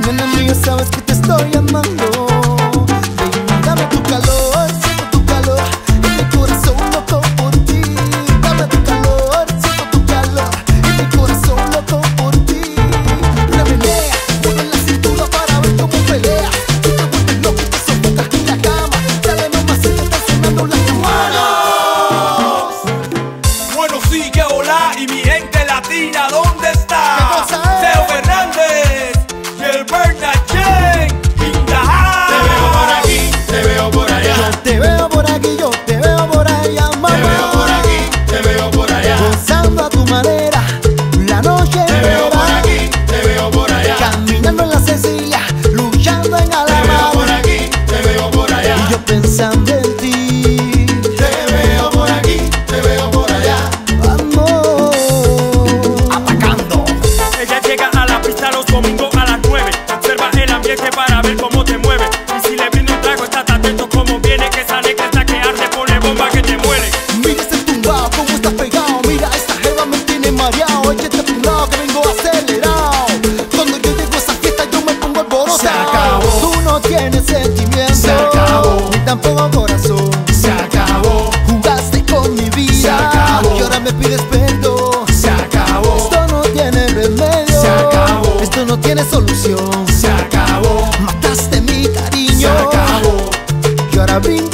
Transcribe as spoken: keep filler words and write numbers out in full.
Nena mía, sabes que te estoy amando. Baby, dame tu calor, siento tu calor, y mi corazón loco por ti. Dame tu calor, siento tu calor, y mi corazón loco por ti. Una menea, mueve la cintura para ver cómo pelea. Tú te vuelves loco y te sofocas en la cama. Dale mamacita, está sonando las manos. Bueno, sí, que hola, y mi gente latina, ¿dónde está? ¿Qué cosa es? Teo Fernández y el Bernard Chen in the house. Te veo por aquí, te veo por allá. Yo te veo por aquí, yo te veo por allá, mamá. Te veo por aquí, te veo por allá. Gozando a tu manera, la noche Te veo por entera. aquí, te veo por allá. Caminando en la Cecilia, luchando en Te veo por Alabama. aquí, te veo por allá. Y yo pensando en ti, Te veo por aquí, te veo por allá. amor. Atacando. Ella llega a la pista los domingos a las nueve. Observa el ambiente para ver cómo te mueve. Y si le brindo un trago, estás atento como viene. Que esa negra está que arde, pone bomba que te muere. Mira ese tumbao, cómo estás pegado. Mira, esta jeva me tiene mareado. Échate a tu lado que vengo acelerado. Cuando yo llego a esa fiesta yo me pongo alborotado. Se acabó. Tú no tienes sentimiento, Se acabó. ni tampoco corazón. Se acabó, Jugaste con mi vida, Se acabó. y ahora me pides perdón. se acabó, Esto no tiene remedio, Se acabó. esto no tiene solución. se acabó, Mataste mi cariño, se acabó. y ahora brindo